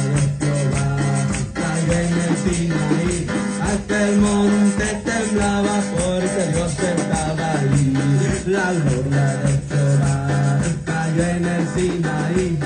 de Jehová cayó en el Sinaí. Aquel monte temblaba porque Dios estaba ahí. La gloria de Jehová cayó en el Sinaí.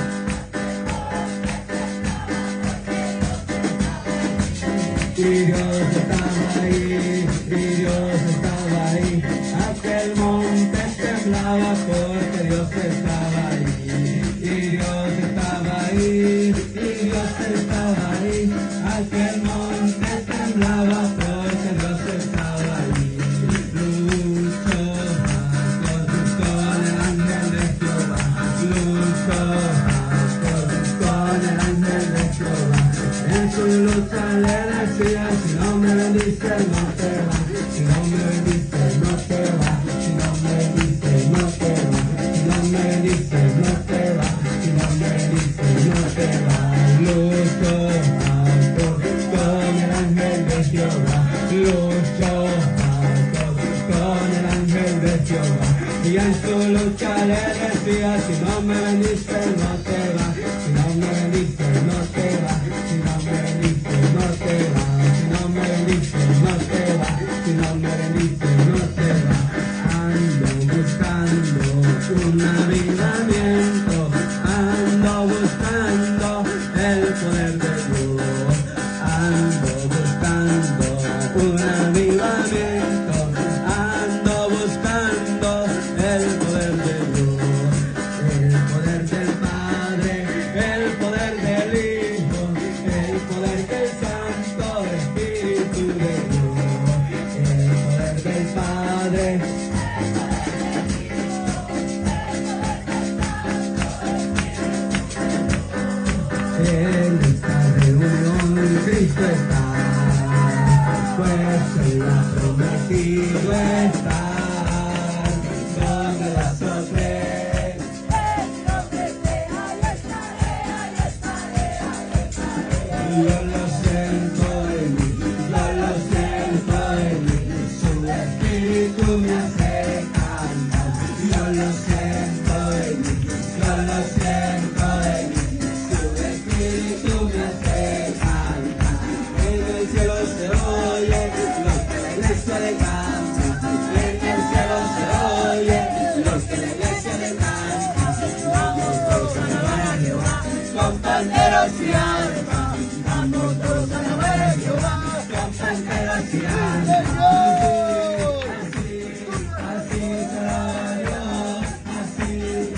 Y Dios estaba ahí, y Dios estaba ahí. Aquel monte temblaba porque Dios estaba ahí. Y Dios estaba ahí, y Dios estaba ahí. Aquel monte temblaba porque Dios estaba ahí. Luchó con el ángel de Jehová. Luchó con el ángel de Jehová. En su lucha le decía, si no me bendices no te va, si no me bendices no te va, si no me bendices no te va, si no me bendices no te va, si no me bendices no te va. Luchó con el ángel de Jehová, luchó con el ángel de Jehová. Y en su lucha le decía, si no me bendices no te va, si no me bendices no te va, si no me bendices no te va, si no me bendices no te va, si no me bendices no te va. Ando buscando un avivamiento, ando buscando el poder de Dios, ando buscando un avivamiento, ando buscando el poder de Dios, el poder del Padre, el poder del Hijo, el poder del Santo Espíritu de Dios, el poder del Padre. En esta reunión Cristo está, pues Él ha prometido estar, donde las tres. Yo lo siento en mí, yo lo siento en mí, su espíritu me hace cantar. Yo lo siento en mí, yo lo siento en mí, su espíritu me hace cantar. En el cielo se oye los que la iglesia le canta, en el cielo se oye los que la iglesia le canta. Vamos todos a alabar a Jehová con panderos y arpas. Vamos todos a alabar a Jehová con panderos y arpas. Así será Dios, así.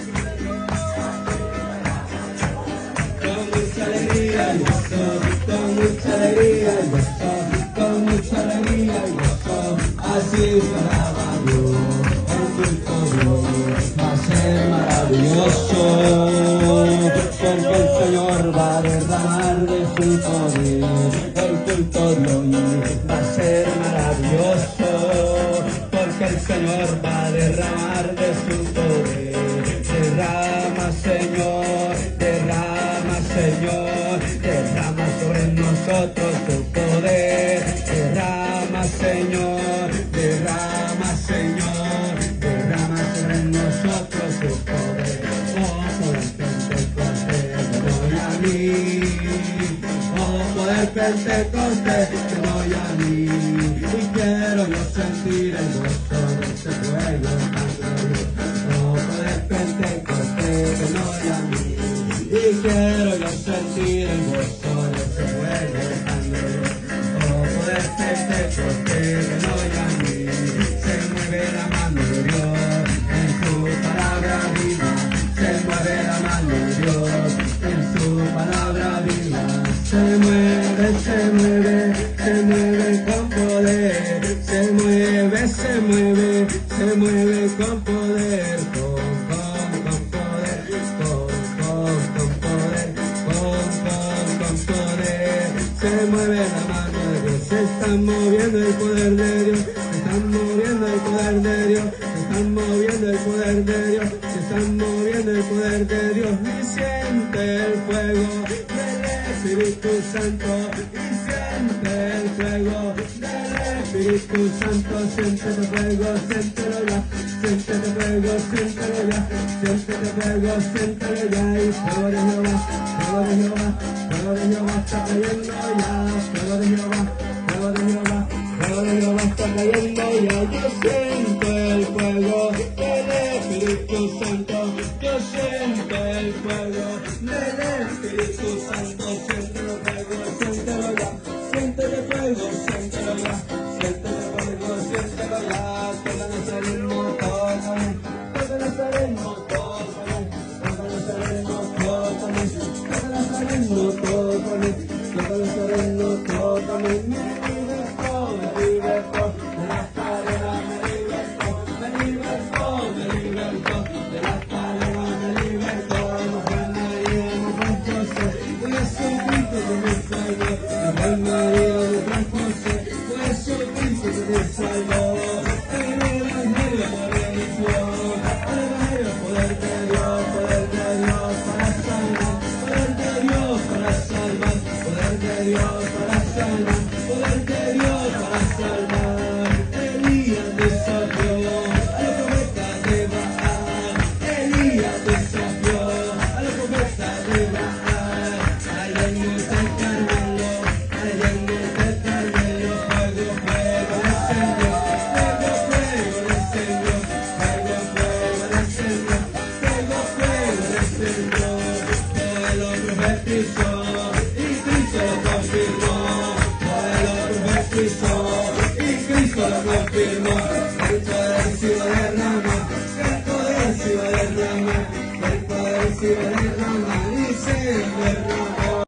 Con mucha alegría y gozo, con mucha alegría y gozo, con mucha alegría y gozo, así será Dios. El culto Dios va a ser maravilloso, porque el Señor va a derramar de su poder. El culto de hoy va a ser maravilloso, porque el Señor va a derramar de su poder. Derrama, Señor, derrama, Señor, derrama sobre nosotros tu poder. Derrama, Señor, derrama, Señor, derrama sobre nosotros tu poder. Oh, poder Pentecostés, te doy a mí. Oh, poder Pentecostés, te doy a mí. Y quiero yo sentir el gozo de este pueblo tan glorioso. Oh, poder Pentecostés, te doy a mí. Y quiero yo sentir el gozo de este pueblo tan glorioso. Oh, poder Pentecostés, te doy a mí. Se mueve la mano de Dios en su palabra viva. Se mueve la mano de Dios en su palabra viva. Se mueve, se mueve, se mueve con poder. Se mueve, se mueve, se mueve con poder. Con poder, con poder, con poder. Se mueve la mano de Dios. Se está moviendo el poder de Dios. Se están moviendo el poder de Dios. Se están moviendo el poder de Dios. Se están moviendo el poder de Dios. Y siente el fuego del Espíritu Santo. Y siente el fuego del Espíritu Santo. Siéntete fuego, siéntelo ya. Siéntete fuego, siéntelo ya. Siéntete fuego, siéntelo ya. Y fuego de Jehová, fuego de Jehová. fuego de Jehová está cayendo ya, fuego de Jehová, fuego de Jehová, fuego de Jehová está cayendo ya. Yo siento el fuego del Espíritu Santo, yo siento el fuego del Espíritu Santo, siéntelo fuego, siéntelo ya, siéntelo fuego, siéntelo ya, siéntelo fuego, siéntelo ya, toca Nazareno, tócame, toca Nazareno, tócame, toca Nazareno, tócame, toca Nazareno, tócame, toca Nazareno, tócame, me libertó de las cadenas, me libertó de las cadenas, me libertó, no fue María, no fue José, fue Jesucristo que me salvó, no fue María, no fue José, fue Jesucristo que me salvó. El Evangelio de religión, el Evangelio, poder de Dios para salvar, poder de Dios para salvar, poder de Dios para salvar, poder de Dios para salvar. Elías desafió a la profeta de Baal, Elías desafió a la profeta de Baal. Allá en el Carmelo, allá en el Carmelo, fuego, fuego del Señor, fuego, fuego del Señor, fuego, fuego del Señor, fuego, fuego del Señor. Todo lo profetizó.